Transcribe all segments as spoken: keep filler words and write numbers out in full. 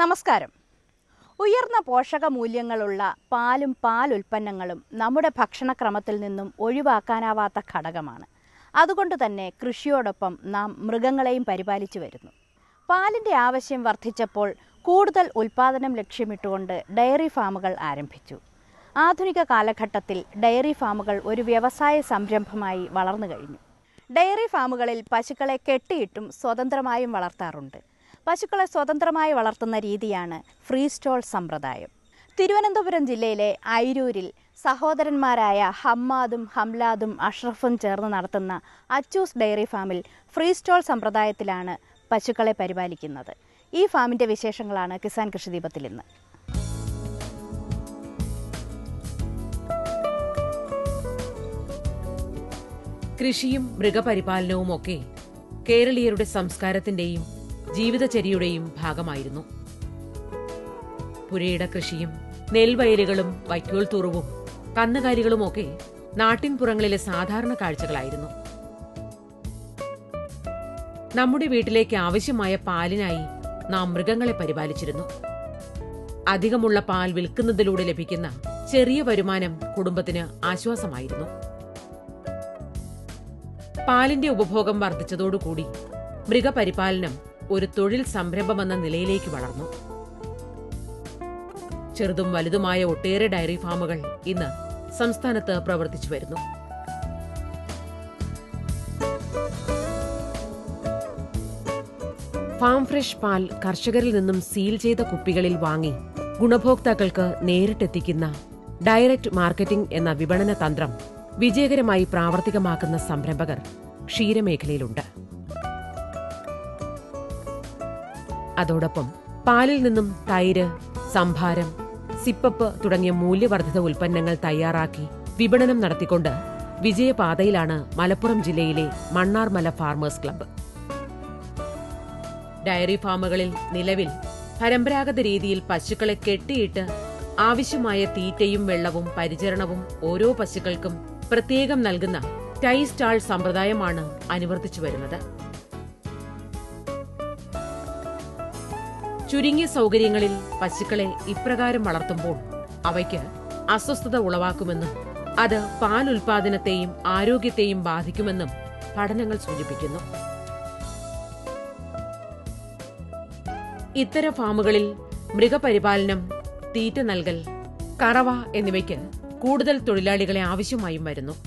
നമസ്കാരം. ഉയർന്ന പോഷകമൂല്യങ്ങളുള്ള പാലും പാലുൽപ്പന്നങ്ങളും നമ്മുടെ ഭക്ഷണക്രമത്തിൽ നിന്നും ഒഴിവാക്കാനാവാത്ത ഘടകമാണ്. അതുകൊണ്ട് തന്നെ കൃഷിയോടൊപ്പം നാം മൃഗങ്ങളെയും പരിപാലിച്ചു വരുന്നു. പാലിൻ്റെ ആവശ്യം വർദ്ധിച്ചപ്പോൾ കൂടുതൽ ഉൽപ്പാദനം ലക്ഷ്യമിട്ടുകൊണ്ട് ഡയറി ഫാമുകൾ ആരംഭിച്ചു. ആധുനിക കാലഘട്ടത്തിൽ ഡയറി ഫാമുകൾ ഒരു വ്യവസായ സംരംഭമായി വളർന്നു കഴിഞ്ഞു. ഡയറി ഫാമുകളിൽ പശുക്കളെ കെട്ടിയിട്ടും സ്വതന്ത്രമായും വളർത്താറുണ്ട്. പശുക്കളെ സ്വതന്ത്രമായി വളർത്തുന്ന രീതിയാണ് ഫ്രീ സ്റ്റോൾ സമ്പ്രദായം. തിരുവനന്തപുരം ജില്ലയിലെ അയിരൂരിൽ സഹോദരന്മാരായ ഹമ്മാദും ഹംലാദും അഷ്റഫും ചേർന്ന് നടത്തുന്ന അച്ചൂസ് ഡയറി ഫാമിൽ ഫ്രീ സ്റ്റോൾ സമ്പ്രദായത്തിലാണ് പശുക്കളെ പരിപാലിക്കുന്നത്. ഈ ഫാമിൻ്റെ വിശേഷങ്ങളാണ് കിസാൻ കൃഷിദീപത്തിൽ ഇന്ന്. കൃഷിയും മൃഗപരിപാലനവും ഒക്കെ കേരളീയരുടെ സംസ്കാരത്തിന്റെയും ജീവിതചര്യയുടെയും ഭാഗമായിരുന്നു. പുരയിട കൃഷിയും നെൽവയലുകളും വൈക്കോൽ തുറുവും കന്നുകാലികളുമൊക്കെ നാട്ടിൻപുറങ്ങളിലെ സാധാരണ കാഴ്ചകളായിരുന്നു. നമ്മുടെ വീട്ടിലേക്ക് ആവശ്യമായ പാലിനായി നാം മൃഗങ്ങളെ പരിപാലിച്ചിരുന്നു. അധികമുള്ള പാൽ വിൽക്കുന്നതിലൂടെ ലഭിക്കുന്ന ചെറിയ വരുമാനം കുടുംബത്തിന് ആശ്വാസമായിരുന്നു. പാലിന്റെ ഉപഭോഗം വർദ്ധിച്ചതോടുകൂടി മൃഗപരിപാലനം ഒരു തൊഴിൽ സംരംഭമെന്ന നിലയിലേക്ക് വളർന്നു. ചെറുതും വലുതുമായ ഒട്ടേറെ ഡയറി ഫാമുകൾ ഇന്ന് സംസ്ഥാനത്ത് പ്രവർത്തിച്ചു വരുന്നു. ഫാം ഫ്രഷ് പാൽ കർഷകരിൽ നിന്നും സീൽ ചെയ്ത കുപ്പികളിൽ വാങ്ങി ഗുണഭോക്താക്കൾക്ക് നേരിട്ടെത്തിക്കുന്ന ഡയറക്റ്റ് മാർക്കറ്റിംഗ് എന്ന വിപണന തന്ത്രം വിജയകരമായി പ്രാവർത്തികമാക്കുന്ന സംരംഭകർ ക്ഷീരമേഖലയിലുണ്ട്. അതോടൊപ്പം പാലിൽ നിന്നും തൈര്, സംഭാരം, സിപ്പപ്പ് തുടങ്ങിയ മൂല്യവർദ്ധിത ഉൽപ്പന്നങ്ങൾ തയ്യാറാക്കി വിപണനം നടത്തിക്കൊണ്ട് വിജയപാതയിലാണ് മലപ്പുറം ജില്ലയിലെ മണ്ണാർമല ഫാർമേഴ്സ് ക്ലബ്ബ്. ഡയറി ഫാമുകളിൽ നിലവിൽ പരമ്പരാഗത രീതിയിൽ പശുക്കളെ കെട്ടിയിട്ട് ആവശ്യമായ തീറ്റയും വെള്ളവും പരിചരണവും ഓരോ പശുക്കൾക്കും പ്രത്യേകം നൽകുന്ന ടൈ സ്റ്റാൾ സമ്പ്രദായമാണ് അനുവർത്തിച്ചു വരുന്നത്. ചുരുങ്ങിയ സൗകര്യങ്ങളിൽ പശുക്കളെ ഇപ്രകാരം വളർത്തുമ്പോൾ അവയ്ക്ക് അസ്വസ്ഥത ഉളവാക്കുമെന്നും അത് പാൽ ഉൽപാദനത്തെയും ആരോഗ്യത്തെയും ബാധിക്കുമെന്നും പഠനങ്ങൾ സൂചിപ്പിക്കുന്നു. ഇത്തരം ഫാമുകളിൽ മൃഗപരിപാലനം, തീറ്റ നൽകൽ, കറവ എന്നിവയ്ക്ക് കൂടുതൽ തൊഴിലാളികളെ ആവശ്യമായും വരുന്നു.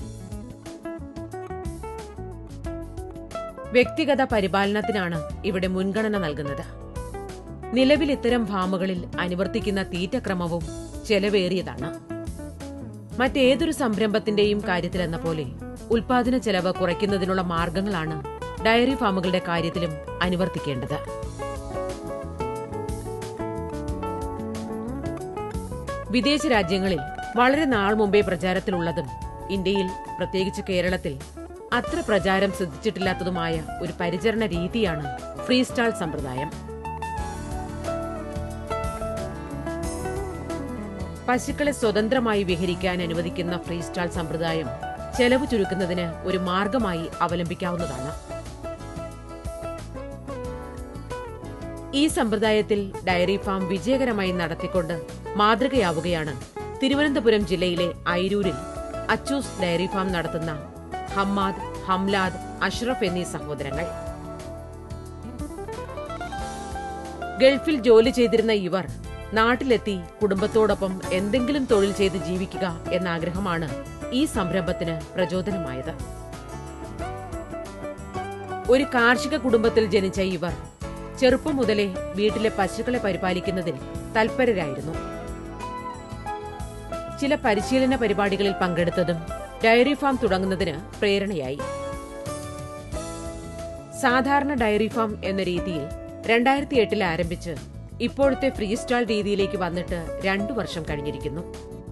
വ്യക്തിഗത പരിപാലനത്തിനാണ് ഇവിടെ മുൻഗണന നൽകുന്നത്. നിലവിൽ ഇത്തരം ഫാമുകളിൽ അനുവർത്തിക്കുന്ന തീറ്റക്രമവും ചെലവേറിയതാണ്. മറ്റേതൊരു സംരംഭത്തിന്റെയും കാര്യത്തിലെന്ന പോലെ ഉൽപാദന ചെലവ് കുറയ്ക്കുന്നതിനുള്ള മാർഗങ്ങളാണ് ഡയറി ഫാമുകളുടെ കാര്യത്തിലും അനുവർത്തിക്കേണ്ടത്. വിദേശ രാജ്യങ്ങളിൽ വളരെ നാൾ മുമ്പേ പ്രചാരത്തിലുള്ളതും ഇന്ത്യയിൽ പ്രത്യേകിച്ച് കേരളത്തിൽ അത്ര പ്രചാരം സിദ്ധിച്ചിട്ടില്ലാത്തതുമായ ഒരു പരിചരണ രീതിയാണ് ഫ്രീ സ്റ്റാൾ സമ്പ്രദായം. പശുക്കളെ സ്വതന്ത്രമായി വിഹരിക്കാൻ അനുവദിക്കുന്ന ഫ്രീ സ്റ്റാൾ സമ്പ്രദായം ചെലവ് ചുരുക്കുന്നതിന് ഒരു മാർഗമായി അവലംബിക്കാവുന്നതാണ്. ഈ സമ്പ്രദായത്തിൽ ഡയറി ഫാം വിജയകരമായി നടത്തിക്കൊണ്ട് മാതൃകയാവുകയാണ് തിരുവനന്തപുരം ജില്ലയിലെ അയിരൂരിൽ അച്ചൂസ് ഡയറി ഫാം നടത്തുന്ന ഹമ്മാദ്, ഹംലാദ്, അഷ്റഫ് എന്നീ സഹോദരങ്ങൾ. ഗൾഫിൽ ജോലി ചെയ്തിരുന്ന ഇവർ നാട്ടിലെത്തി കുടുംബത്തോടൊപ്പം എന്തെങ്കിലും തൊഴിൽ ചെയ്ത് ജീവിക്കുക എന്ന ആഗ്രഹമാണ് ഈ സംരംഭത്തിന് പ്രചോദനമായത്. ഒരു കാർഷിക കുടുംബത്തിൽ ജനിച്ച ഇവർ ചെറുപ്പം മുതലേ വീട്ടിലെ പശുക്കളെ പരിപാലിക്കുന്നതിൽ തൽപരരായിരുന്നു. ചില പരിശീലന പരിപാടികളിൽ പങ്കെടുത്തതും ഡയറി ഫാം തുടങ്ങുന്നതിന് പ്രേരണയായി. സാധാരണ ഡയറി ഫാം എന്ന രീതിയിൽ രണ്ടായിരത്തി എട്ടിൽ ആരംഭിച്ച് ഇപ്പോഴത്തെ ഫ്രീ സ്റ്റാൾ രീതിയിലേക്ക് വന്നിട്ട് രണ്ടു വർഷം കഴിഞ്ഞിരിക്കുന്നു.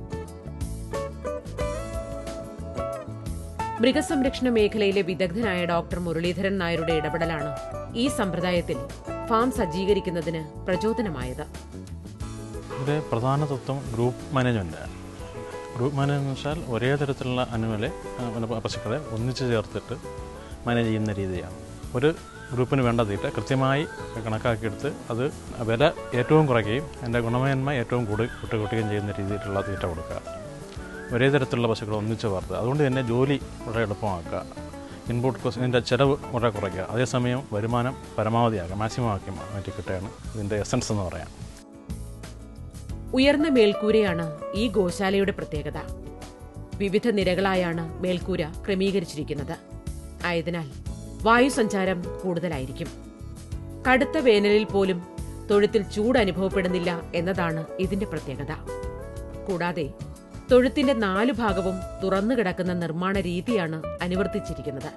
മൃഗസംരക്ഷണ മേഖലയിലെ വിദഗ്ധനായ ഡോക്ടർ മുരളീധരൻ നായരുടെ ഇടപെടലാണ് ഈ സമ്പ്രദായത്തിൽ ഫാം സജ്ജീകരിക്കുന്നതിന് പ്രചോദനമായത്. ഇതിന്റെ പ്രധാന തത്വം ഗ്രൂപ്പ് മാനേജ്മെന്റ്. ഗ്രൂപ്പ് മാനേജ്മെന്റ് വെച്ചാൽ ഒരേ തരത്തിലുള്ള അനിമലെ പശുക്കളെ ഒന്നിച്ചു ചേർത്തിട്ട് മാനേജ് ചെയ്യുന്ന രീതിയാണ്. ഒരു ഗ്രൂപ്പിന് വേണ്ട തീറ്റ കൃത്യമായി കണക്കാക്കിയെടുത്ത് അത് വില ഏറ്റവും കുറയ്ക്കുകയും അതിൻ്റെ ഗുണമേന്മ ഏറ്റവും കൂടി കൂട്ടി കൂട്ടുകയും ചെയ്യുന്ന രീതിയിലുള്ള തീറ്റ കൊടുക്കുക. ഒരേ തരത്തിലുള്ള പശുക്കൾ ഒന്നിച്ച് വളർത്തുക. അതുകൊണ്ട് തന്നെ ജോലി വളരെ എളുപ്പമാക്കുക. ഇൻപുട്ട് കോസ്റ്റ് ഇതിൻ്റെ ചിലവ് വളരെ കുറയ്ക്കുക. അതേസമയം വരുമാനം പരമാവധിയാക്കുക, മാക്സിമം ആക്കി മാറ്റി കിട്ടുകയാണ് ഇതിൻ്റെ എസൻസ് എന്ന് പറയാം. ഉയർന്ന മേൽക്കൂരയാണ് ഈ ഗോശാലയുടെ പ്രത്യേകത. വിവിധ നിരകളായാണ് മേൽക്കൂര ക്രമീകരിച്ചിരിക്കുന്നത്. ആയതിനാൽ വായുസഞ്ചാരം കൂടുതലായിരിക്കും. കടുത്ത വേനലിൽ പോലും തൊഴുത്തിൽ ചൂട് അനുഭവപ്പെടുന്നില്ല എന്നതാണ് ഇതിന്റെ പ്രത്യേകത. കൂടാതെ തൊഴുത്തിന്റെ നാലു ഭാഗവും തുറന്നു കിടക്കുന്ന നിർമ്മാണ രീതിയാണ് അനുവർത്തിച്ചിരിക്കുന്നത്.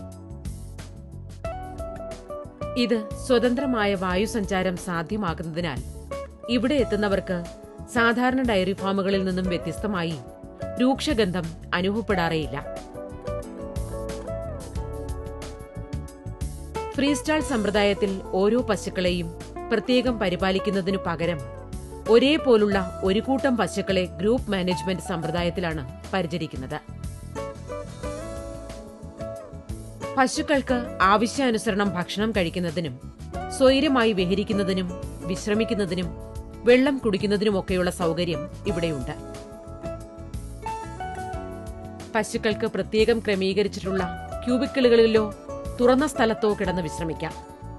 ഇത് സ്വതന്ത്രമായ വായുസഞ്ചാരം സാധ്യമാക്കുന്നതിനാൽ ഇവിടെ എത്തുന്നവർക്ക് സാധാരണ ഡയറി ഫാമുകളിൽ നിന്നും വ്യത്യസ്തമായി രൂക്ഷഗന്ധം അനുഭവപ്പെടാറേയില്ല. ഫ്രീസ്റ്റാൾ സമ്പ്രദായത്തിൽ ഓരോ പശുക്കളെയും പ്രത്യേകം പരിപാലിക്കുന്നതിനു പകരം ഒരേപോലുള്ള ഒരു കൂട്ടം പശുക്കളെ ഗ്രൂപ്പ് മാനേജ്മെന്റ് സമ്പ്രദായത്തിലാണ് പരിചരിക്കുന്നത്. പശുക്കൾക്ക് ആവശ്യാനുസരണം ഭക്ഷണം കഴിക്കുന്നതിനും സ്വൈരമായി വിഹരിക്കുന്നതിനും വിശ്രമിക്കുന്നതിനും വെള്ളം കുടിക്കുന്നതിനുമൊക്കെയുള്ള സൗകര്യം ഇവിടെയുണ്ട്. പശുക്കൾക്ക് പ്രത്യേകം ക്രമീകരിച്ചിട്ടുള്ള ക്യൂബിക്കിളുകളിലോ തുറന്ന സ്ഥലത്തോ കിടന്ന് വിശ്രമിക്കാം.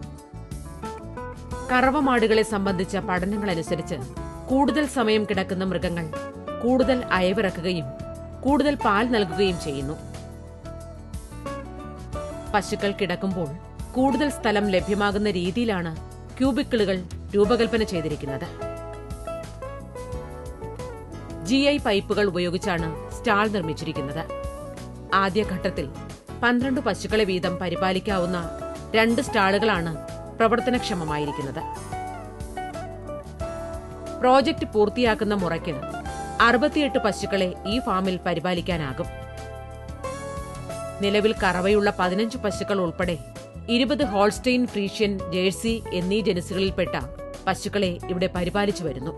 കറവമാടുകളെ സംബന്ധിച്ച പഠനങ്ങളനുസരിച്ച് കൂടുതൽ സമയം കിടക്കുന്ന മൃഗങ്ങൾ കൂടുതൽ അയവിറക്കുകയും കൂടുതൽ പാൽ നൽകുകയും ചെയ്യുന്നു. പശുക്കൾ കിടക്കുമ്പോൾ കൂടുതൽ സ്ഥലം ലഭ്യമാകുന്ന രീതിയിലാണ് ക്യൂബിക്കിളുകൾ രൂപകൽപ്പന ചെയ്തിരിക്കുന്നത്. ജി ഐ പൈപ്പുകൾ ഉപയോഗിച്ചാണ് സ്റ്റാൾ നിർമ്മിച്ചിരിക്കുന്നത്. ആദ്യഘട്ടത്തിൽ പന്ത്രണ്ട് പശുക്കളെ വീതം പരിപാലിക്കാവുന്ന രണ്ട് സ്റ്റാളുകളാണ് പ്രവർത്തനക്ഷമമായിരിക്കുന്നത്. പ്രോജക്ട് പൂർത്തിയാക്കുന്ന മുറയ്ക്ക് അറുപത്തിയെട്ട് പശുക്കളെ ഈ ഫാമിൽ പരിപാലിക്കാനാകും. നിലവിൽ കറവയുള്ള പതിനഞ്ച് പശുക്കൾ ഉൾപ്പെടെ ഇരുപത് ഹോൾസ്റ്റെയിൻ ഫ്രീഷ്യൻ ജേഴ്സി എന്നീ ജനുസുകളിൽപ്പെട്ട പശുക്കളെ ഇവിടെ പരിപാലിച്ചു വരുന്നു.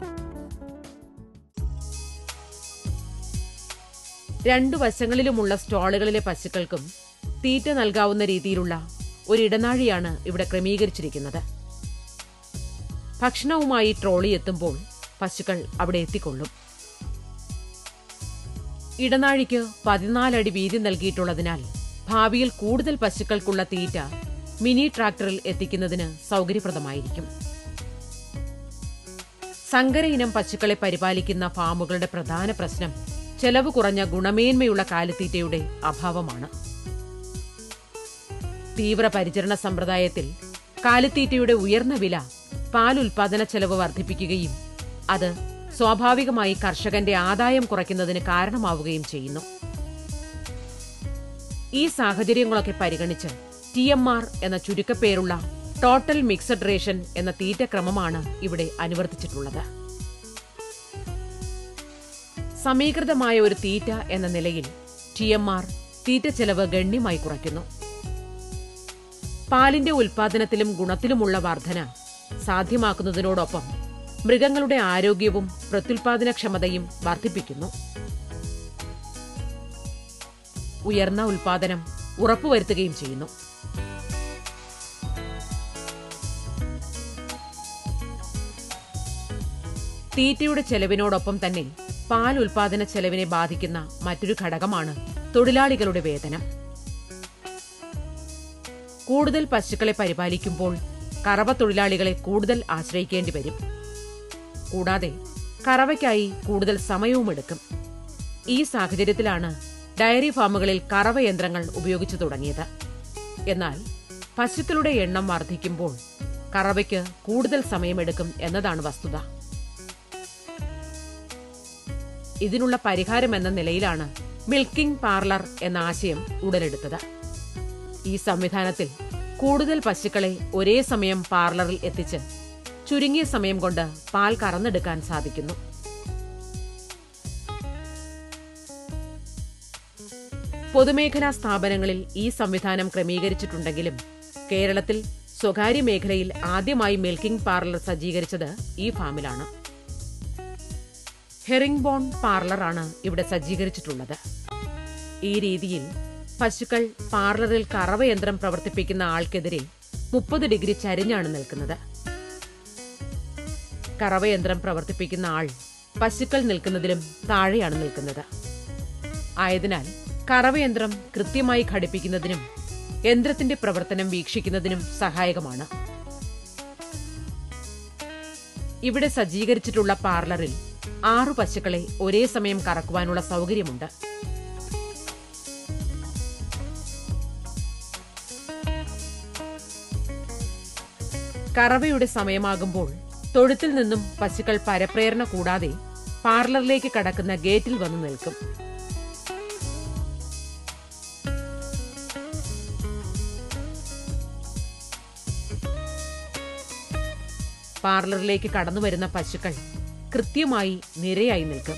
രണ്ടു വശങ്ങളിലുമുള്ള സ്റ്റോളുകളിലെ പശുക്കൾക്കും തീറ്റ നൽകാവുന്ന രീതിയിലുള്ള ഒരിടനാഴിയാണ് ഇവിടെ ക്രമീകരിച്ചിരിക്കുന്നത്. ഭക്ഷണവുമായി ട്രോളി എത്തുമ്പോൾ പശുക്കൾ അവിടെ എത്തിക്കൊള്ളും. ഇടനാഴിക്ക് പതിനാലടി വീതി നൽകിയിട്ടുള്ളതിനാൽ ഭാവിയിൽ കൂടുതൽ പശുക്കൾക്കുള്ള തീറ്റ മിനി ട്രാക്ടറിൽ എത്തിക്കുന്നതിന് സൗകര്യപ്രദമായിരിക്കും. സങ്കര ഇനം പശുക്കളെ പരിപാലിക്കുന്ന ഫാമുകളുടെ പ്രധാന പ്രശ്നം ചെലവ് കുറഞ്ഞ ഗുണമേന്മയുള്ള കാലിത്തീറ്റയുടെ അഭാവമാണ്. തീവ്ര പരിചരണ സമ്പ്രദായത്തിൽ കാലിത്തീറ്റയുടെ ഉയർന്ന വില പാൽ ഉൽപാദന ചെലവ് വർദ്ധിപ്പിക്കുകയും അത് സ്വാഭാവികമായി കർഷകന്റെ ആദായം കുറയ്ക്കുന്നതിന് കാരണമാവുകയും ചെയ്യുന്നു. ഈ സാഹചര്യങ്ങളൊക്കെ പരിഗണിച്ച് ടി എം ആർ എന്ന ചുരുക്കപ്പേരുള്ള ടോട്ടൽ മിക്സഡ് റേഷൻ എന്ന തീറ്റക്രമമാണ് ഇവിടെ അനുവർത്തിച്ചിട്ടുള്ളത്. സമീകൃതമായ ഒരു തീറ്റ എന്ന നിലയിൽ ടി എം ആർ തീറ്റ ചെലവ് ഗണ്യമായി കുറയ്ക്കുന്നു. പാലിന്റെ ഉൽപാദനത്തിലും ഗുണത്തിലുമുള്ള വർധന സാധ്യമാക്കുന്നതിനോടൊപ്പം മൃഗങ്ങളുടെ ആരോഗ്യവും പ്രത്യുൽപാദനക്ഷമതയും വർദ്ധിപ്പിക്കുന്നു. ഉയർന്ന ഉൽപാദനം ഉറപ്പുവരുത്തുകയും ചെയ്യുന്നു. തീറ്റയുടെ ചെലവിനോടൊപ്പം തന്നെ പാൽ ഉൽപാദന ചെലവിനെ ബാധിക്കുന്ന മറ്റൊരു ഘടകമാണ് തൊഴിലാളികളുടെ വേതനം. കൂടുതൽ പശുക്കളെ പരിപാലിക്കുമ്പോൾ കറവ തൊഴിലാളികളെ കൂടുതൽ ആശ്രയിക്കേണ്ടി വരും. കൂടാതെ കറവയ്ക്കായി കൂടുതൽ സമയവും എടുക്കും. ഈ സാഹചര്യത്തിലാണ് ഡയറി ഫാമുകളിൽ കറവ യന്ത്രങ്ങൾ ഉപയോഗിച്ചു തുടങ്ങിയത്. എന്നാൽ പശുക്കളുടെ എണ്ണം വർദ്ധിക്കുമ്പോൾ കറവയ്ക്ക് കൂടുതൽ സമയമെടുക്കും എന്നതാണ് വസ്തുത. ഇതിനുള്ള പരിഹാരമെന്ന നിലയിലാണ് മിൽക്കിംഗ് പാർലർ എന്ന ആശയം ഉടലെടുത്തത്. ഈ സംവിധാനത്തിൽ കൂടുതൽ പശുക്കളെ ഒരേ സമയം പാർലറിൽ എത്തിച്ച് ചുരുങ്ങിയ സമയം കൊണ്ട് പാൽ കറന്നെടുക്കാൻ സാധിക്കുന്നു. പൊതുമേഖലാ സ്ഥാപനങ്ങളിൽ ഈ സംവിധാനം ക്രമീകരിച്ചിട്ടുണ്ടെങ്കിലും കേരളത്തിൽ സ്വകാര്യ മേഖലയിൽ ആദ്യമായി മിൽക്കിംഗ് പാർലർ സജ്ജീകരിച്ചത് ഈ ഫാമിലാണ്. ഹെറിംഗ് ബോൺ പാർലറാണ് ഇവിടെ സജ്ജീകരിച്ചിട്ടുള്ളത്. ഈ രീതിയിൽ പശുക്കൾ പാർലറിൽ കറവയന്ത്രം പ്രവർത്തിപ്പിക്കുന്ന ആൾക്കെതിരെ മുപ്പത് ഡിഗ്രി ചരിഞ്ഞാണ് നിൽക്കുന്നത്. കറവയന്ത്രം പ്രവർത്തിപ്പിക്കുന്ന ആൾ പശുക്കൾ നിൽക്കുന്നതിലും താഴെയാണ് നിൽക്കുന്നത്. ആയതിനാൽ കറവയന്ത്രം കൃത്യമായി ഘടിപ്പിക്കുന്നതിനും യന്ത്രത്തിന്റെ പ്രവർത്തനം വീക്ഷിക്കുന്നതിനും സഹായകമാണ്. ഇവിടെ സജ്ജീകരിച്ചിട്ടുള്ള പാർലറിൽ ആറു പശുക്കളെ ഒരേ സമയം കറക്കുവാനുള്ള സൗകര്യമുണ്ട്. കറവയുടെ സമയമാകുമ്പോൾ തൊഴുത്തിൽ നിന്നും പശുക്കൾ പരപ്രേരണ കൂടാതെ പാർലറിലേക്ക് കടക്കുന്ന ഗേറ്റിൽ വന്നു നിൽക്കും. പാർലറിലേക്ക് കടന്നുവരുന്ന പശുക്കൾ കൃത്യമായി നിരയായി നിൽക്കും.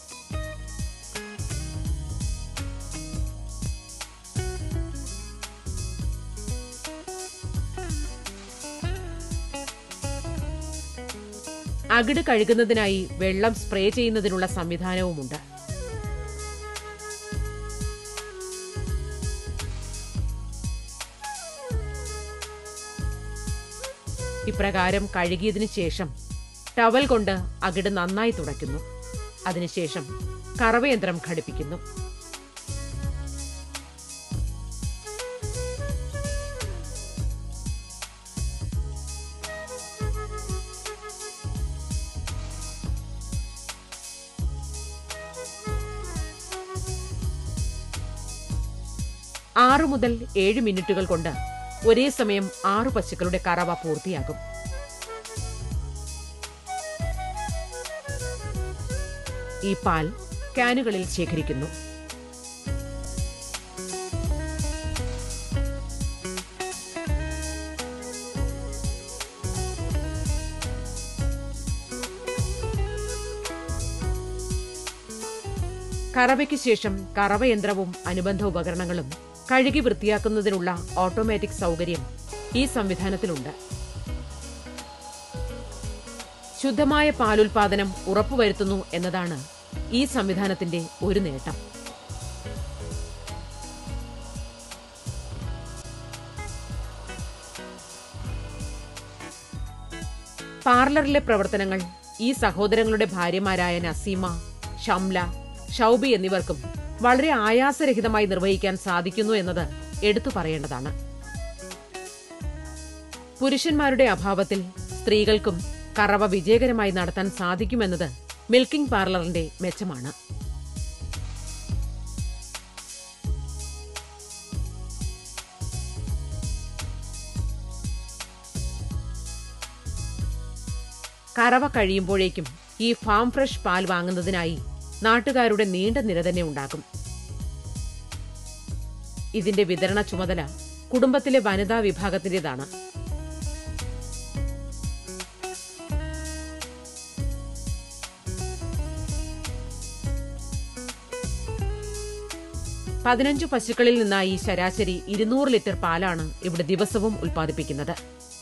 അകിട് കഴുകുന്നതിനായി വെള്ളം സ്പ്രേ ചെയ്യുന്നതിനുള്ള സംവിധാനവുമുണ്ട്. ഇപ്രകാരം കഴുകിയതിനു ശേഷം ടവൽ കൊണ്ട് അകിട് നന്നായി തുടയ്ക്കുന്നു. അതിനുശേഷം കറവയന്ത്രം ഘടിപ്പിക്കുന്നു. ആറു മുതൽ ഏഴ് മിനിറ്റുകൾ കൊണ്ട് ഒരേ സമയം ആറു പശുക്കളുടെ കറവ പൂർത്തിയാകും. ഈ പാൽ ക്യാനുകളിൽ ശേഖരിക്കുന്നു. കറവയ്ക്ക് ശേഷം കറവയന്ത്രവും അനുബന്ധ ഉപകരണങ്ങളും കഴുകി വൃത്തിയാക്കുന്നതിനുള്ള ഓട്ടോമാറ്റിക് സൗകര്യം ഈ സംവിധാനത്തിലുണ്ട്. ശുദ്ധമായ പാലുൽപാദനം ഉറപ്പുവരുത്തുന്നു എന്നതാണ് ഈ സംവിധാനത്തിന്റെ ഒരു നേട്ടം. പാർലറിലെ പ്രവർത്തനങ്ങൾ ഈ സഹോദരങ്ങളുടെ ഭാര്യമാരായ നസീമ, ഷംല, ഷൗബി എന്നിവർക്കും വളരെ ആയാസരഹിതമായി നിർവഹിക്കാൻ സാധിക്കുന്നു എന്നത് എടുത്തു പറയേണ്ടതാണ്. പുരുഷന്മാരുടെ അഭാവത്തിൽ സ്ത്രീകൾക്കും കറവ വിജയകരമായി നടത്താൻ സാധിക്കുമെന്നത് മിൽക്കിംഗ് പാർലറിന്റെ മെച്ചമാണ്. കറവ കഴിയുമ്പോഴേക്കും ഈ ഫാം ഫ്രഷ് പാൽ വാങ്ങുന്നതിനായി നാട്ടുകാരുടെ നീണ്ട നിര തന്നെ ഉണ്ടാകും. ഇതിന്റെ വിതരണ ചുമതല കുടുംബത്തിലെ വനിതാ വിഭാഗത്തിന്റേതാണ്. പതിനഞ്ചു പശുക്കളിൽ നിന്നായി ശരാശരി ഇരുന്നൂറ് ലിറ്റർ പാലാണ് ഇവിടെ ദിവസവും ഉൽപ്പാദിപ്പിക്കുന്നത്.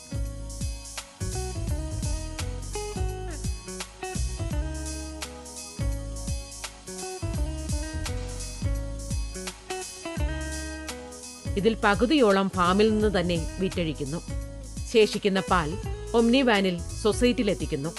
ഇതിൽ പകുതിയോളം ഫാമിൽ നിന്ന് തന്നെ വിറ്റഴിക്കുന്നു. ശേഷിക്കുന്ന പാൽ ഒമ്നി വാനിൽ സൊസൈറ്റിയിലെത്തിക്കുന്നു.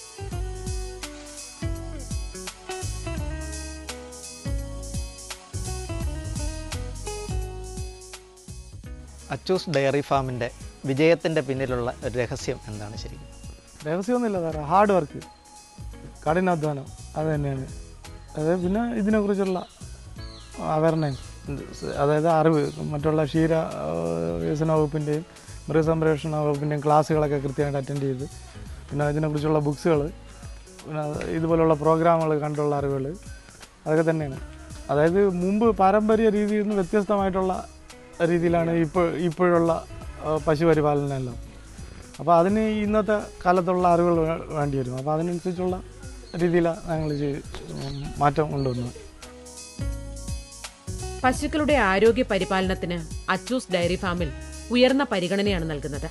അച്ചൂസ് ഡയറി ഫാമിൻ്റെ വിജയത്തിൻ്റെ പിന്നിലുള്ള ഒരു രഹസ്യം എന്താണ് ശരിക്കും? രഹസ്യമൊന്നുമില്ല സാറേ, ഹാർഡ് വർക്ക്, കഠിനാധ്വാനം, അത് തന്നെയാണ്. അതായത് പിന്നെ ഇതിനെക്കുറിച്ചുള്ള അവയർനെസ്, അതായത് അറിവ്, മറ്റുള്ള ക്ഷീര വികസന വകുപ്പിൻ്റെയും മൃഗസംരക്ഷണ വകുപ്പിൻ്റെയും ക്ലാസ്സുകളൊക്കെ കൃത്യമായിട്ട് അറ്റൻഡ് ചെയ്ത്, പിന്നെ ഇതിനെക്കുറിച്ചുള്ള ബുക്സുകൾ, പിന്നെ ഇതുപോലുള്ള പ്രോഗ്രാമുകൾ കണ്ടുള്ള അറിവുകൾ, അതൊക്കെ തന്നെയാണ്. അതായത് മുമ്പ് പാരമ്പര്യ രീതിയിൽ നിന്ന് വ്യത്യസ്തമായിട്ടുള്ള രീതിയിലാണ് ഇപ്പോൾ ഇപ്പോഴുള്ള പശുപരിപാലനമെല്ലാം. അപ്പോൾ അതിന് ഇന്നത്തെ കാലത്തുള്ള അറിവുകൾ വേണ്ടി വരും. അപ്പോൾ അതിനനുസരിച്ചുള്ള രീതിയിലാണ് ഞങ്ങൾ മാറ്റം കൊണ്ടുവന്നത്. പശുക്കളുടെ ആരോഗ്യ പരിപാലനത്തിന് അച്ചൂസ് ഡയറി ഫാമിൽ ഉയർന്ന പരിഗണനയാണ് നൽകുന്നത്.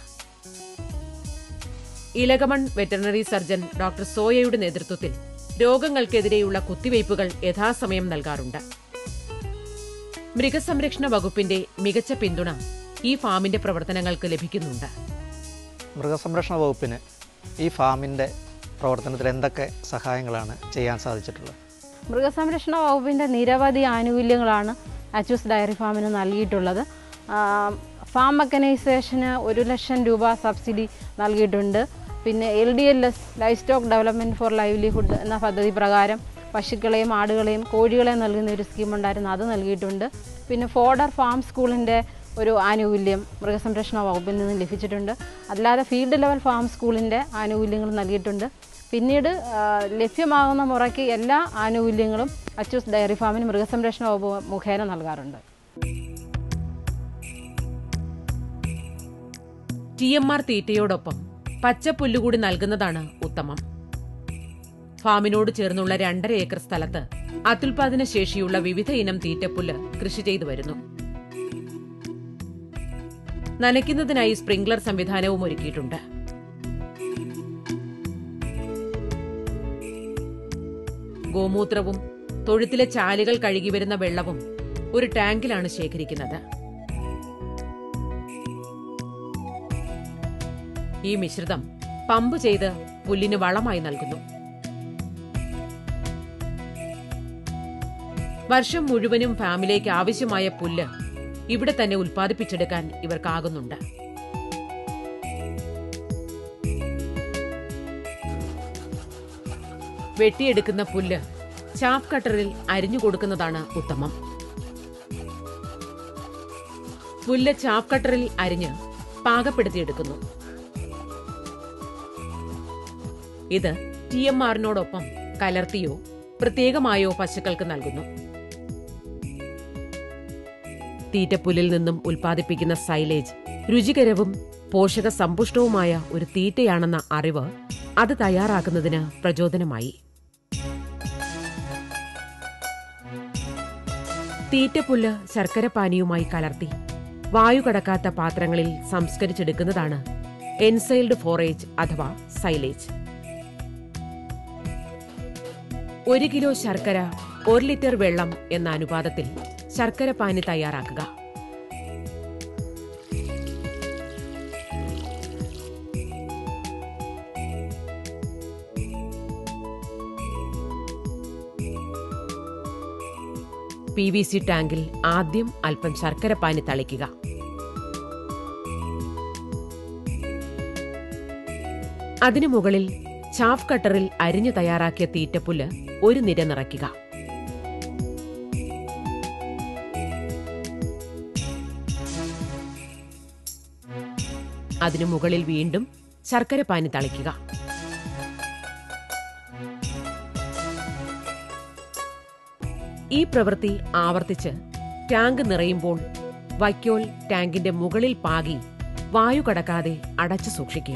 ഇലകമൺ വെറ്ററിനറി സർജൻ ഡോക്ടർ സോയയുടെ നേതൃത്വത്തിൽ രോഗങ്ങൾക്കെതിരെയുള്ള കുത്തിവയ്പ്പുകൾ യഥാസമയം നൽകാറുണ്ട്. മൃഗസംരക്ഷണ വകുപ്പിന്റെ മികച്ച പിന്തുണ ഈ ഫാമിന്റെ പ്രവർത്തനങ്ങൾക്ക് ലഭിക്കുന്നുണ്ട്. മൃഗസംരക്ഷണ വകുപ്പിന് ഈ ഫാമിൻ്റെ പ്രവർത്തനത്തിൽ എന്തൊക്കെ സഹായങ്ങളാണ് ചെയ്യാൻ സാധിച്ചിട്ടുള്ളത്? മൃഗസംരക്ഷണ വകുപ്പിൻ്റെ നിരവധി ആനുകൂല്യങ്ങളാണ് അച്ചൂസ് ഡയറി ഫാമിന് നൽകിയിട്ടുള്ളത്. ഫാം മെക്കനൈസേഷന് ഒരു ലക്ഷം രൂപ സബ്സിഡി നൽകിയിട്ടുണ്ട്. പിന്നെ L D L S livestock development for livelihood എന്ന പദ്ധതി പ്രകാരം പശുക്കളെയും ആടുകളെയും കോഴികളെയും നൽകുന്ന ഒരു സ്കീമുണ്ടായിരുന്നു, അത് നൽകിയിട്ടുണ്ട്. പിന്നെ ഫോഡർ ഫാം സ്കൂളിൻ്റെ ഒരു ആനുകൂല്യം മൃഗസംരക്ഷണ വകുപ്പിൽ നിന്ന് ലഭിച്ചിട്ടുണ്ട്. അല്ലാതെ ഫീൽഡ് ലെവൽ ഫാം സ്കൂളിൻ്റെ ആനുകൂല്യങ്ങൾ നൽകിയിട്ടുണ്ട്. പിന്നീട് ലഭ്യമാകുന്ന മുറയ്ക്ക് എല്ലാ ആനുകൂല്യങ്ങളും അച്ചൂസ് ഡയറി ഫാമിന് മൃഗസംരക്ഷണ വകുപ്പ് മുഖേന നൽകാറുണ്ട്. ടി എം ആർ തീറ്റയോടൊപ്പം പച്ചപ്പുല്ലുകൂടി നൽകുന്നതാണ് ഉത്തമം. ഫാമിനോട് ചേർന്നുള്ള രണ്ടര ഏക്കർ സ്ഥലത്ത് അത്യുൽപാദന ശേഷിയുള്ള വിവിധ ഇനം തീറ്റപ്പുല്ല് കൃഷി ചെയ്തു വരുന്നു. നനയ്ക്കുന്നതിനായി സ്പ്രിംഗ്ലർ സംവിധാനവും ഒരുക്കിയിട്ടുണ്ട്. ഗോമൂത്രവും തൊഴുത്തിലെ ചാലുകൾ കഴുകി വരുന്ന വെള്ളവും ഒരു ടാങ്കിലാണ് ശേഖരിക്കുന്നത്. ഈ മിശ്രിതം പമ്പ് ചെയ്ത് പുല്ലിന് വളമായി നൽകുന്നു. വർഷം മുഴുവനും ഫാമിലേക്ക് ആവശ്യമായ പുല്ല് ഇവിടെ തന്നെ ഉൽപ്പാദിപ്പിച്ചെടുക്കാൻ ഇവർക്കാകുന്നുണ്ട്. വെട്ടിയെടുക്കുന്ന പുല്ല് ചാഫ് കട്ടറിൽ അരിഞ്ഞു കൊടുക്കുന്നതാണ് ഉത്തമം. പുല്ല് ചാഫ് കട്ടറിൽ അരിഞ്ഞ് പാകപ്പെടുത്തിയെടുക്കുന്നു. ഇത് ടി എം ആറിനോടൊപ്പം കലർത്തിയോ പ്രത്യേകമായോ പശുക്കൾക്ക് നൽകുന്നു. തീറ്റപ്പുല്ലിൽ നിന്നും ഉൽപ്പാദിപ്പിക്കുന്ന സൈലേജ് രുചികരവും പോഷക സമ്പുഷ്ടവുമായ ഒരു തീറ്റയാണെന്ന അറിവ് അത് തയ്യാറാക്കുന്നതിന് പ്രചോദനമായി. തീറ്റപ്പുല്ല് ശർക്കരപ്പാനിയുമായി കലർത്തി വായു കടക്കാത്ത പാത്രങ്ങളിൽ സംസ്കരിച്ചെടുക്കുന്നതാണ് എൻസൈൽഡ് ഫോറേജ് അഥവാ സൈലേജ്. ഒരു കിലോ ശർക്കര ഒരു ലിറ്റർ വെള്ളം എന്ന അനുപാതത്തിൽ ശർക്കരപ്പാനി തയ്യാറാക്കുക. പി വി സി ടാങ്കിൽ ആദ്യം അല്പം ശർക്കരപ്പാനി തളിക്കുക. അതിനു മുകളിൽ ചാഫ് കട്ടറിൽ അരിഞ്ഞു തയ്യാറാക്കിയ തീറ്റപ്പുല്ല് ഒരു നിര നിറയ്ക്കുക. അതിനു മുകളിൽ വീണ്ടും ശർക്കരപ്പാനി തളിക്കുക. ഈ പ്രവൃത്തി ആവർത്തിച്ച് ടാങ്ക് നിറയുമ്പോൾ വൈക്കോൽ ടാങ്കിന്റെ മുകളിൽ പാകി വായു കടക്കാതെ അടച്ചു സൂക്ഷിക്കുക.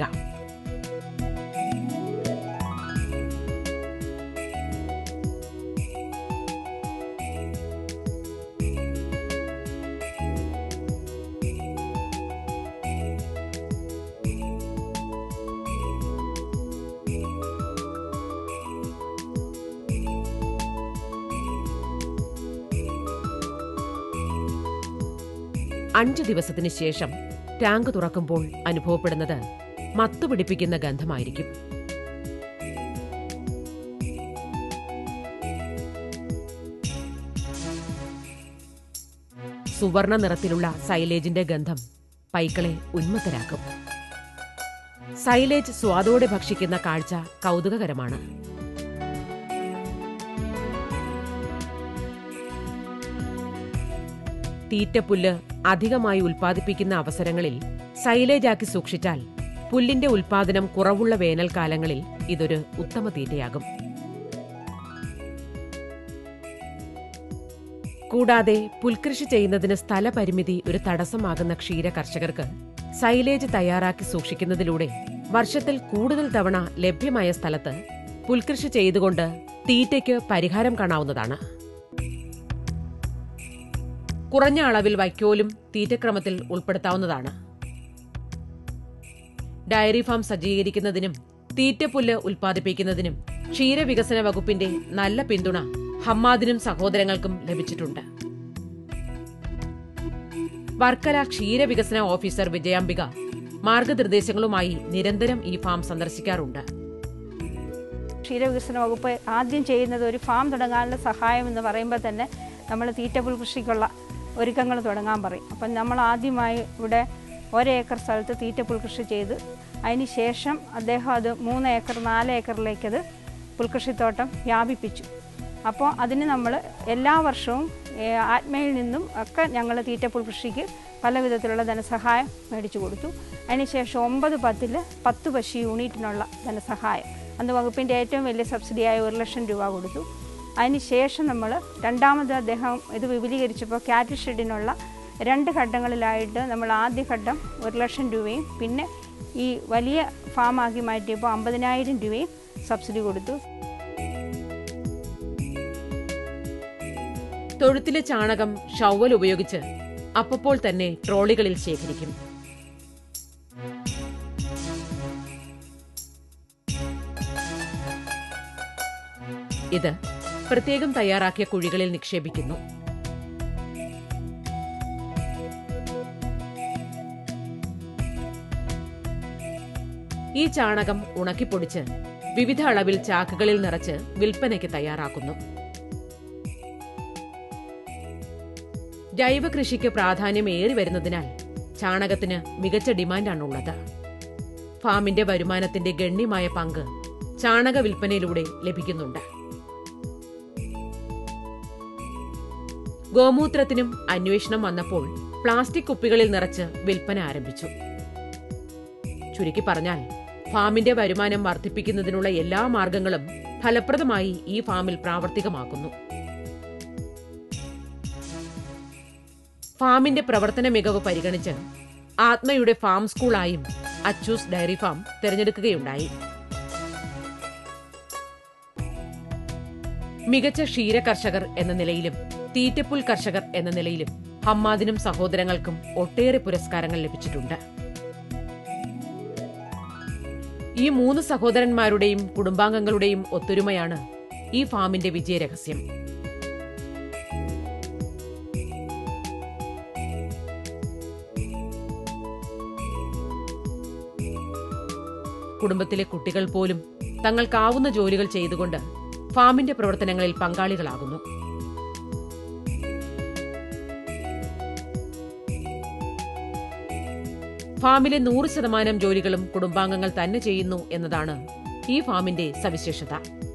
അഞ്ചു ദിവസത്തിന് ശേഷം ടാങ്ക് തുറക്കുമ്പോൾ അനുഭവപ്പെടുന്നത് മത്തുപിടിപ്പിക്കുന്ന ഗന്ധമായിരിക്കും. സുവർണ നിറത്തിലുള്ള സൈലേജിന്റെ ഗന്ധം പൈക്കളെ ഉന്മത്തരാക്കും. സൈലേജ് സ്വാദോടെ ഭക്ഷിക്കുന്ന കാഴ്ച കൗതുകകരമാണ്. തീറ്റപ്പുല്ല് അധികമായി ഉൽപ്പാദിപ്പിക്കുന്ന അവസരങ്ങളിൽ സൈലേജാക്കി സൂക്ഷിച്ചാൽ പുല്ലിന്റെ ഉൽപ്പാദനം കുറവുള്ള വേനൽക്കാലങ്ങളിൽ ഇതൊരു ഉത്തമ തീറ്റയാകും. കൂടാതെ പുൽകൃഷി ചെയ്യുന്നതിന് സ്ഥലപരിമിതി ഒരു തടസ്സമാകുന്ന ക്ഷീര കർഷകർക്ക് സൈലേജ് തയ്യാറാക്കി സൂക്ഷിക്കുന്നതിലൂടെ വർഷത്തിൽ കൂടുതൽ തവണ ലഭ്യമായ സ്ഥലത്ത് പുൽകൃഷി ചെയ്തുകൊണ്ട് തീറ്റയ്ക്ക് പരിഹാരം കാണാവുന്നതാണ്. കുറഞ്ഞ അളവിൽ വൈക്കോലും തീറ്റക്രമത്തിൽ ഉൾപ്പെടുത്താവുന്നതാണ്. ഡയറി ഫാം സജ്ജീകരിക്കുന്നതിനും തീറ്റപ്പുല്ല് ഉൽപ്പാദിപ്പിക്കുന്നതിനും ക്ഷീരവികസന വകുപ്പിന്റെ നല്ല പിന്തുണ ഹമ്മാദിനും സഹോദരങ്ങൾക്കും ലഭിച്ചിട്ടുണ്ട്. വർക്കല ക്ഷീരവികസന ഓഫീസർ വിജയാംബിക മാർഗനിർദ്ദേശങ്ങളുമായി നിരന്തരം ഈ ഫാം സന്ദർശിക്കാറുണ്ട്. ക്ഷീരവികസന വകുപ്പ് ആദ്യം ചെയ്യുന്നത് ഒരു ഫാം തുടങ്ങാനുള്ള സഹായം എന്ന് പറയുമ്പോൾ തന്നെ നമ്മൾ തീറ്റപ്പുൽ കൃഷിക്കുള്ള ഒരുക്കങ്ങൾ തുടങ്ങാൻ പറയും. അപ്പം നമ്മൾ ആദ്യമായി ഇവിടെ ഒരേക്കർ സ്ഥലത്ത് തീറ്റപ്പുൽ കൃഷി ചെയ്ത് അതിന് ശേഷം അദ്ദേഹം അത് മൂന്ന് ഏക്കർ നാല് ഏക്കറിലേക്കത് പുൽകൃഷിത്തോട്ടം വ്യാപിപ്പിച്ചു. അപ്പോൾ അതിന് നമ്മൾ എല്ലാ വർഷവും ആത്മയിൽ നിന്നും ഒക്കെ ഞങ്ങൾ തീറ്റപ്പുൽ കൃഷിക്ക് പല വിധത്തിലുള്ള ധനസഹായം മേടിച്ചു കൊടുത്തു. അതിനുശേഷം ഒമ്പത് പത്തിൽ പത്ത് പശു യൂണിറ്റിനുള്ള ധനസഹായം അന്ന് വകുപ്പിൻ്റെ ഏറ്റവും വലിയ സബ്സിഡിയായ ഒരു ലക്ഷം രൂപ കൊടുത്തു. അതിന് ശേഷം നമ്മൾ രണ്ടാമത് അദ്ദേഹം ഇത് വിപുലീകരിച്ചപ്പോൾ ക്യാറ്റിൽ ഷെഡിനുള്ള രണ്ട് ഘട്ടങ്ങളിലായിട്ട് നമ്മൾ ആദ്യ ഘട്ടം ഒരു ലക്ഷം രൂപയും പിന്നെ ഈ വലിയ ഫാമാക്കി മാറ്റിയപ്പോൾ അമ്പതിനായിരം രൂപയും സബ്സിഡി കൊടുത്തു. തൊഴുത്തിലെ ചാണകം ഷവ്വൽ ഉപയോഗിച്ച് അപ്പോൾ തന്നെ ട്രോളികളിൽ ശേഖരിക്കും. ഇത് പ്രത്യേകം തയ്യാറാക്കിയ കുഴികളിൽ നിക്ഷേപിക്കുന്നു. ഈ ചാണകം ഉണക്കിപ്പൊടിച്ച് വിവിധ അളവിൽ ചാക്കുകളിൽ നിറച്ച് വിൽപ്പനയ്ക്ക് തയ്യാറാക്കുന്നു. ജൈവ കൃഷിക്ക് പ്രാധാന്യം ഏറി വരുന്നതിനാൽ ചാണകത്തിന് മികച്ച ഡിമാൻഡാണുള്ളത്. ഫാമിന്റെ വരുമാനത്തിന്റെ ഗണ്യമായ പങ്ക് ചാണക വിൽപ്പനയിലൂടെ ലഭിക്കുന്നുണ്ട്. ഗോമൂത്രത്തിനും അന്വേഷണം വന്നപ്പോൾ പ്ലാസ്റ്റിക് കുപ്പികളിൽ നിറച്ച് വിൽപ്പന ആരംഭിച്ചു. ചുരുക്കി പറഞ്ഞാൽ ഫാമിന്റെ വരുമാനം വർദ്ധിപ്പിക്കുന്നതിനുള്ള എല്ലാ മാർഗങ്ങളും ഫലപ്രദമായി ഈ ഫാമിൽ പ്രാവർത്തികമാക്കുന്നു. ഫാമിന്റെ പ്രവർത്തന മികവ് പരിഗണിച്ച് ആത്മയുടെ ഫാം സ്കൂളായും അച്ചൂസ് ഡയറി ഫാം തിരഞ്ഞെടുക്കുകയുണ്ടായി. മികച്ച ക്ഷീര കർഷകർ എന്ന നിലയിലും തീറ്റപ്പുൽ കർഷകർ എന്ന നിലയിലും ഹമ്മാദിനും സഹോദരങ്ങൾക്കും ഒട്ടേറെ പുരസ്കാരങ്ങൾ ലഭിച്ചിട്ടുണ്ട്. ഈ മൂന്ന് സഹോദരന്മാരുടെയും കുടുംബാംഗങ്ങളുടെയും ഒത്തൊരുമയാണ് ഈ ഫാമിന്റെ വിജയരഹസ്യം. കുടുംബത്തിലെ കുട്ടികൾ പോലും തങ്ങൾക്കാവുന്ന ജോലികൾ ചെയ്തുകൊണ്ട് ഫാമിന്റെ പ്രവർത്തനങ്ങളിൽ പങ്കാളികളാകുന്നു. ഫാമിലെ നൂറ് ശതമാനം ജോലികളും കുടുംബാംഗങ്ങൾ തന്നെ ചെയ്യുന്നു എന്നതാണ് ഈ ഫാമിന്റെ സവിശേഷത.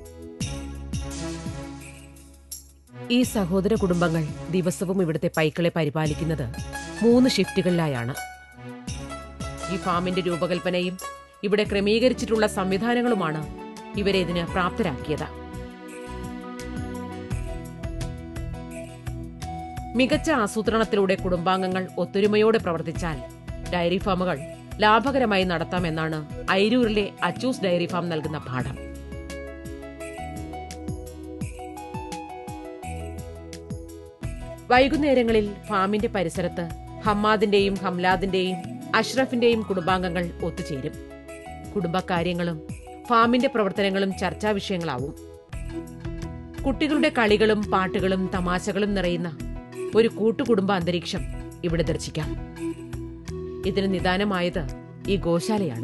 ഈ സഹോദര കുടുംബങ്ങൾ ദിവസവും ഇവിടുത്തെ പൈക്കളെ പരിപാലിക്കുന്നത് മൂന്ന് ഷിഫ്റ്റുകളിലായാണ്. ഈ ഫാമിന്റെ രൂപകൽപ്പനയും ഇവിടെ ക്രമീകരിച്ചിട്ടുള്ള സംവിധാനങ്ങളുമാണ് ഇവരെ ഇതിന് പ്രാപ്തരാക്കിയത്. മികച്ച ആസൂത്രണത്തിലൂടെ കുടുംബാംഗങ്ങൾ ഒത്തൊരുമയോടെ പ്രവർത്തിച്ചാൽ ഡയറി ഫാമുകൾ ലാഭകരമായി നടത്താമെന്നാണ് ഐരൂരിലെ അച്ചൂസ് ഡയറി ഫാം നൽകുന്ന പാഠം. വൈകുന്നേരങ്ങളിൽ ഫാമിന്റെ പരിസരത്ത് ഹമ്മാദിന്റെയും ഹംലാദിന്റെയും അഷ്റഫിന്റെയും കുടുംബാംഗങ്ങൾ ഒത്തുചേരും. കുടുംബകാര്യങ്ങളും ഫാമിന്റെ പ്രവർത്തനങ്ങളും ചർച്ചാ വിഷയങ്ങളാവും. കുട്ടികളുടെ കളികളും പാട്ടുകളും തമാശകളും നിറയുന്ന ഒരു കൂട്ടുകുടുംബ അന്തരീക്ഷം ഇവിടെ ദർശിക്കാം. ഇതിന് നിദാനമായത് ഈ ഗോശാലയാണ്.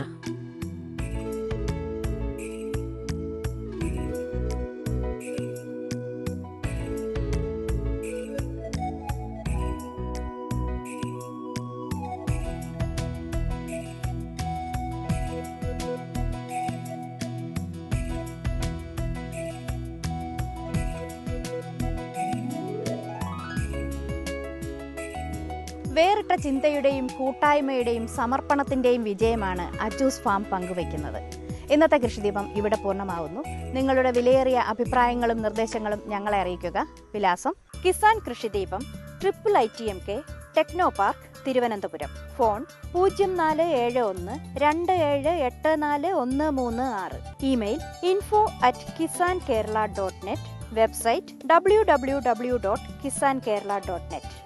വേറിട്ട ചിന്തയുടെയും കൂട്ടായ്മയുടെയും സമർപ്പണത്തിന്റെയും വിജയമാണ് അച്ചൂസ് ഫാം പങ്കുവയ്ക്കുന്നത്. ഇന്നത്തെ കൃഷിദീപം ഇവിടെ പൂർണ്ണമാവുന്നു. നിങ്ങളുടെ വിലയേറിയ അഭിപ്രായങ്ങളും നിർദ്ദേശങ്ങളും ഞങ്ങളെ അറിയിക്കുക. വിലാസം: Kisan Krishideepam, triple I T M K, techno park, Thiruvananthapuram. Phone പൂജ്യം നാല് ഏഴ് ഒന്ന് രണ്ട് ഏഴ് എട്ട് നാല് ഒന്ന് മൂന്ന് ആറ്. Email info at Kisan Kerala dot net. Website W W W dot Kisan Kerala dot net.